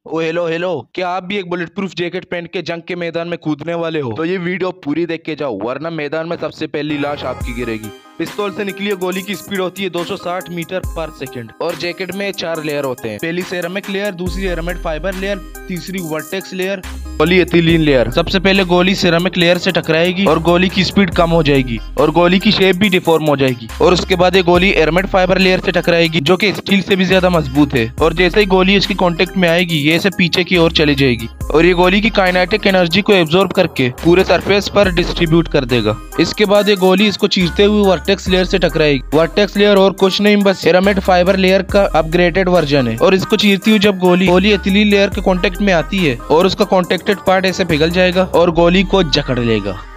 ओ hello hello, क्या आप भी एक बुलेट प्रूफ जैकेट पहन के जंग के मैदान में कूदने वाले हो? तो ये वीडियो पूरी देख के जाओ, वरना मैदान में सबसे पहली लाश आपकी गिरेगी। पिस्तौल से निकली गोली की स्पीड होती है 260 मीटर पर सेकंड और जैकेट में 4 लेयर होते हैं। पहली सेरामिक लेयर, दूसरी एरामिड फाइबर लेयर, तीसरी वर्टेक्स लेयर, गोली एथिलीन लेयर। सबसे पहले गोली सेरामिक लेयर से टकराएगी और गोली की स्पीड कम हो जाएगी और गोली की शेप भी डिफॉर्म हो जाएगी। और उसके बाद ये गोली एरामिड फाइबर लेयर से टकराएगी जो कि स्टील से भी ज्यादा मजबूत है। और जैसे ही गोली इसकी कांटेक्ट में आएगी ये इसे पीछे की ओर चली जाएगी और ये गोली की काइनेटिक एनर्जी को एब्जॉर्ब करके पूरे सरफेस पर डिस्ट्रीब्यूट कर देगा। इसके बाद ये गोली इसको चीरते हुए वर्टेक्स लेयर से टकराएगी। वर्टेक्स लेयर और कुछ नहीं, बस एरामिड फाइबर लेयर का अपग्रेडेड वर्जन है। और इसको चीरती हुई जब गोली एथिलीन लेयर के कांटेक्ट में आती है और उसका कॉन्टेक्टेड पार्ट ऐसे पिघल जाएगा और गोली को जकड़ लेगा।